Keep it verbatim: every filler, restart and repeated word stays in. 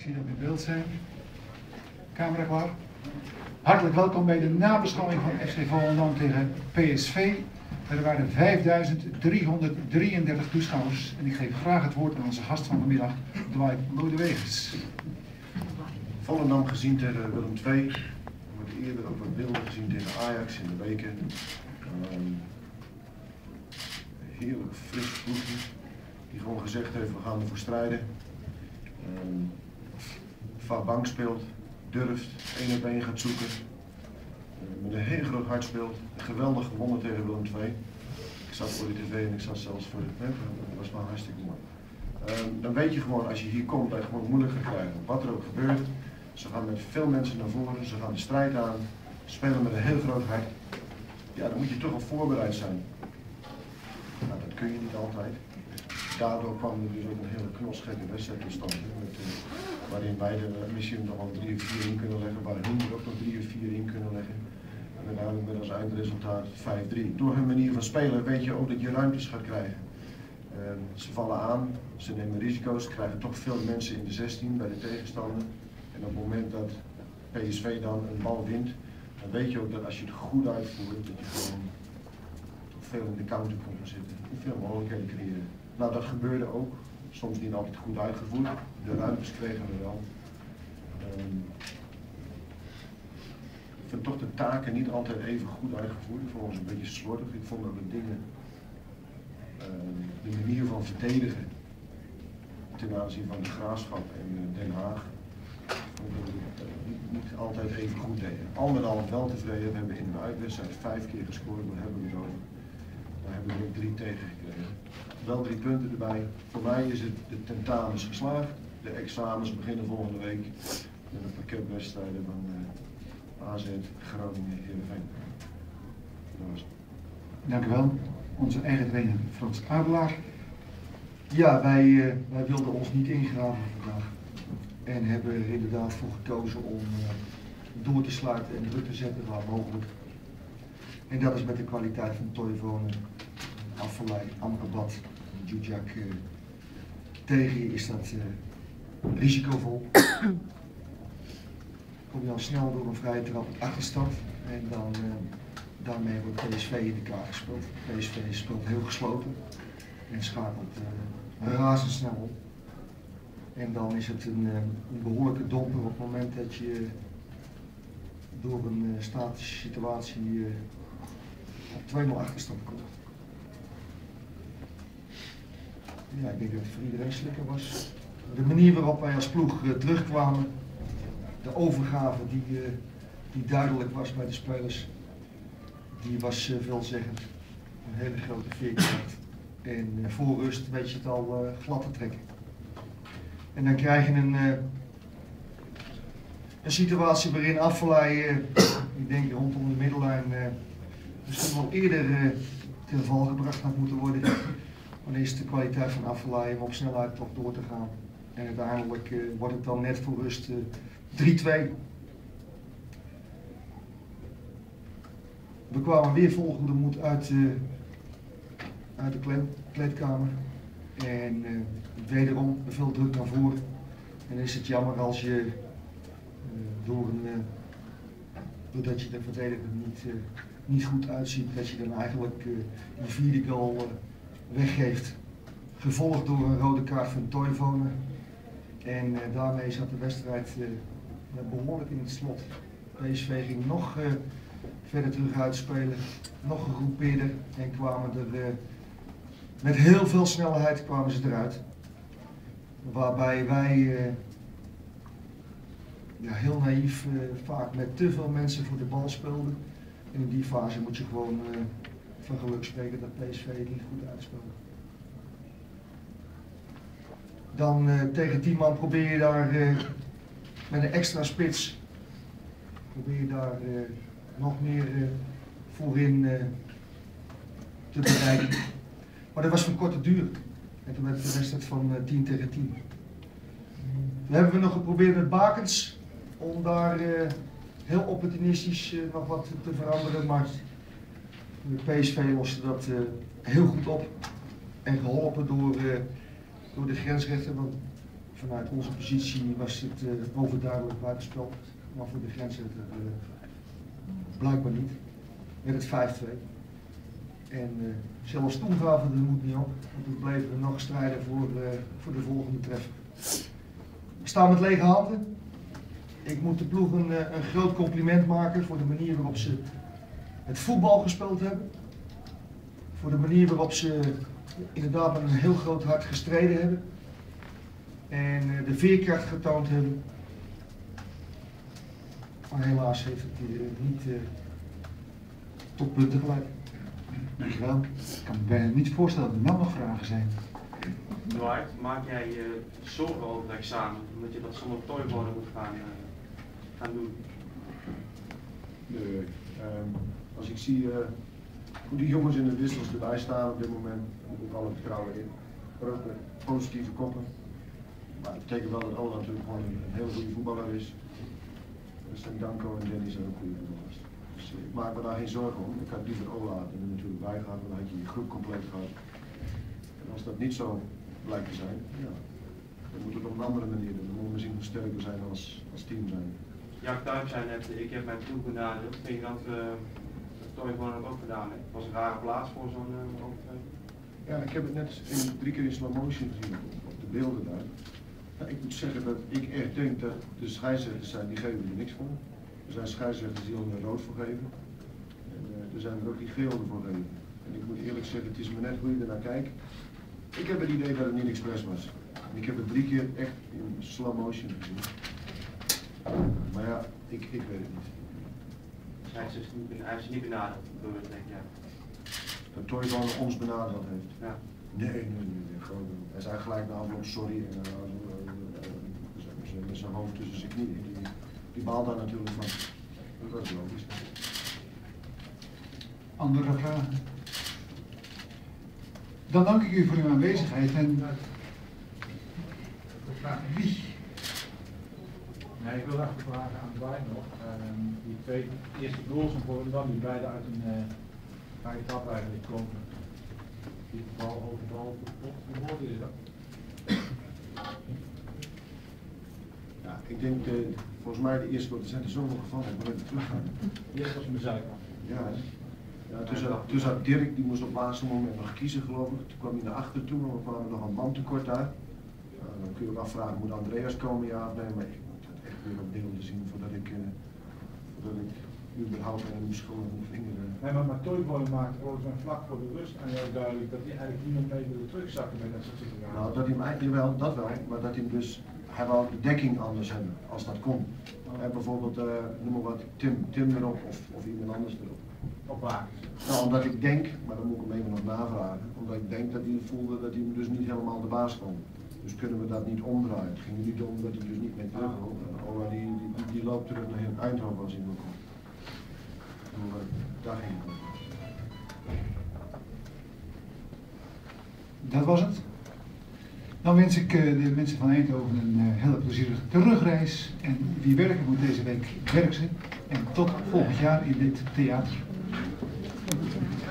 zie dat we in beeld zijn. Camera klaar. Hartelijk welkom bij de nabeschouwing van F C Volendam tegen P S V. Er waren vijfduizend driehonderddrieëndertig toeschouwers en ik geef graag het woord aan onze gast van vanmiddag, Dwight Lodewegers. Volendam gezien tegen Willem twee, wordt eerder ook wat beelden gezien tegen Ajax in de weken. Um, heerlijk fris ploegje, die gewoon gezegd heeft, we gaan ervoor strijden. Um, vaak bank speelt, durft, één op één gaat zoeken. Uh, met een heel groot hart speelt, geweldig gewonnen tegen Willem twee. Ik zat voor de tv en ik zat zelfs voor de hè, dat was wel hartstikke mooi. Um, dan weet je gewoon als je hier komt dat je gewoon moeilijk gaat krijgen. Wat er ook gebeurt, ze gaan met veel mensen naar voren, ze gaan de strijd aan, spelen met een heel groot hart. Ja, dan moet je toch al voorbereid zijn. Nou, dat kun je niet altijd. Daardoor kwam er dus ook een hele knosgekke wedstrijd tot stand. Met, uh, waarin wij er misschien nog wel drie of vier in kunnen leggen, waar hun er ook nog drie of vier in kunnen leggen. En uiteindelijk met als eindresultaat vijf drie. Door hun manier van spelen weet je ook dat je ruimtes gaat krijgen. Uh, ze vallen aan, ze nemen risico's, ze krijgen toch veel mensen in de zestien bij de tegenstander. En op het moment dat P S V dan een bal wint, dan weet je ook dat als je het goed uitvoert, dat je gewoon toch veel in de counter komt zitten. En veel mogelijkheden creëren. Nou, dat gebeurde ook. Soms niet altijd goed uitgevoerd. De ruimtes kregen we wel. Um, ik vind toch de taken niet altijd even goed uitgevoerd. Ik vond ons een beetje slordig. Ik vond dat we dingen, um, de manier van verdedigen ten aanzien van de Graafschap en uh, Den Haag, vond dat we uh, niet, niet altijd even goed deden. Al met al wel tevreden. We hebben in de uitwedstrijd vijf keer gescoord. Daar hebben we het over. Daar hebben we er ook drie tegen gekregen. Wel drie punten erbij. Voor mij is het de tentamens geslaagd. De examens beginnen volgende week met een pakketwedstrijden van uh, A Z, Groningen, Heerenveen. Dank u wel. Onze eigen trainer Frans Adelaar. Ja, wij, uh, wij wilden ons niet ingraven vandaag. En hebben er inderdaad voor gekozen om uh, door te sluiten en druk te zetten waar mogelijk. En dat is met de kwaliteit van Toivonen, Afellay, Amrabat, Djudjak uh, tegen je is dat uh, risicovol. Kom je al snel door een vrije trap achterstand en dan uh, daarmee wordt P S V in de kaart gespeeld. P S V speelt heel gesloten en schakelt uh, razendsnel op. En dan is het een, uh, een behoorlijke domper op het moment dat je door een uh, statische situatie uh, op twee nul achterstand komt. Ja, ik denk dat het voor iedereen slikker was. De manier waarop wij als ploeg uh, terugkwamen, de overgave die, uh, die duidelijk was bij de spelers, die was uh, veelzeggend. Een hele grote veerkracht. En uh, voor rust weet je het al uh, glad te trekken. En dan krijg je een, uh, een situatie waarin Afellay, uh, ik denk rondom de middellijn, uh, misschien wel eerder uh, ten val gebracht had moeten worden. Dan is de kwaliteit van Afellay om op snelheid toch door te gaan. En uiteindelijk uh, wordt het dan net voor rust uh, drie twee. We kwamen weer vol goede moed uit, uh, uit de kleed, kleedkamer. En uh, wederom veel druk naar voren. En is het jammer als je uh, door een, uh, doordat je de verdediger niet, uh, niet goed uitziet, dat je dan eigenlijk uh, die vierde goal uh, weggeeft. Gevolgd door een rode kaart van Toivonen. En uh, daarmee zat de wedstrijd uh, behoorlijk in het slot. P S V ging nog uh, verder terug uitspelen, nog gegroepeerder en kwamen er uh, met heel veel snelheid kwamen ze eruit. Waarbij wij uh, ja, heel naïef uh, vaak met te veel mensen voor de bal speelden. En in die fase moet je gewoon uh, van geluk spreken dat P S V het niet goed uitspeelde. Dan uh, tegen tien man probeer je daar uh, met een extra spits, probeer je daar uh, nog meer uh, voorin uh, te bereiken. Maar dat was van korte duur. En toen werd de wedstrijd van uh, tien tegen tien. Toen hebben we nog geprobeerd met Bakens om daar uh, heel opportunistisch uh, nog wat te veranderen, maar de P S V loste dat uh, heel goed op. En geholpen door, uh, door de grensrechter, want vanuit onze positie was het uh, overduidelijk buitenspel, maar voor de grensrechter uh, blijkbaar niet. Werd het vijf twee. En uh, zelfs toen gaven we de moed niet op, want we bleven nog strijden voor, uh, voor de volgende treffer. We staan met lege handen. Ik moet de ploeg een, uh, een groot compliment maken voor de manier waarop ze het voetbal gespeeld hebben. Voor de manier waarop ze inderdaad met een heel groot hart gestreden hebben. En uh, de veerkracht getoond hebben. Maar helaas heeft het uh, niet uh, tot punten geleid. Dankjewel. Ik kan me bijna niet voorstellen dat er nou nog vragen zijn. Dwight, maak jij je zorgen over het examen, omdat je dat zonder toybonen moet gaan, uh, gaan doen? Nee, um, als ik zie uh, hoe die jongens in de wissels erbij staan op dit moment, heb ik alle vertrouwen in. Grote, positieve koppen. Maar het betekent wel dat Ola natuurlijk gewoon een, een heel goede voetballer is. Dus en Danko en Dennis zijn ook goede voetballers. Dus ik maak me daar geen zorgen om. Ik had liever Ola er natuurlijk bij gehad, want dan had je je groep compleet gehad. En als dat niet zo blijkt te zijn, ja, dan moet het op een andere manier doen. Dan moeten we zien hoe sterk we zijn als, als team zijn. Jack Tuip zei net, ik heb mijn ploeg benadeeld. Vind je dat uh, Toivonen dat ook gedaan heeft? Het was een rare plaats voor zo'n uh, overtreding. Ja, ik heb het net in, drie keer in slow motion gezien op, op de beelden daar. Ja, ik moet zeggen dat ik echt denk dat de scheidsrechters zijn, die geven er niks voor. Er zijn scheidsrechters die er rood voor geven. En uh, er zijn er ook die geel ervoor geven. En ik moet eerlijk zeggen, het is me net hoe je er naar kijkt. Ik heb het idee dat het niet expres was. Ik heb het drie keer echt in slow motion gezien. Maar ja, ik, ik weet het niet. Hij is niet, hij is niet benadeeld, denk jij? Dat Toivonen ons benadeeld heeft. Ja. Nee, nee, nee, nee. Gewoon, hij zei gelijk na afloop sorry en uh, uh, uh, met zijn hoofd tussen zijn knieën. Die, die baalt daar natuurlijk van. Dat is logisch. Andere vragen? Dan dank ik u voor uw aanwezigheid en wie? Nee, ik wil even vragen aan Dwight nog. Uh, die twee eerste goals van Volendam, die beide uit een uh, vrije trap eigenlijk komen. Die bal over bal op de pot. Hoe mooi is dat? Ja, ik denk, uh, volgens mij de eerste goal, er zijn er zoveel gevallen, ik moet even teruggaan. Die eerste was mijn zijkant. Ja, ja toen, zat, toen zat Dirk, die moest op het laatste moment nog kiezen geloof ik. Toen kwam hij naar achter toe, maar we kwamen nog een bandtekort daar. Uh, dan kun je ook afvragen, moet Andreas komen, ja of nee, maar ik moet het echt weer op beelden zien voordat ik, uh, voordat ik überhaupt een schoon op mijn vinger... Uh. Nee, maar, maar Toivonen maakt volgens mij vlak voor de rust en heel duidelijk dat hij eigenlijk niemand mee wilde terugzakken met dat soort situaties. Nou, dat hij hem eigenlijk wel, dat wel, maar dat hij hem dus, hij wou de dekking anders hebben, als dat kon. Oh. En bijvoorbeeld, uh, noem maar wat, Tim, Tim erop of, of iemand anders erop. Op waar? Nou, omdat ik denk, maar dan moet ik hem even nog navragen, omdat ik denk dat hij voelde dat hij hem dus niet helemaal de baas kon. Dus kunnen we dat niet omdraaien. Het ging er niet om dat hij dus niet meer terug wil. Uh, Ola die, die, die loopt terug naar Eindhoven als hij wil komen. Uh, daar ging het om. Dat was het. Dan wens ik uh, de mensen van Eindhoven een uh, hele plezierige terugreis. En wie werken moet deze week, werkt ze. En tot volgend jaar in dit theater.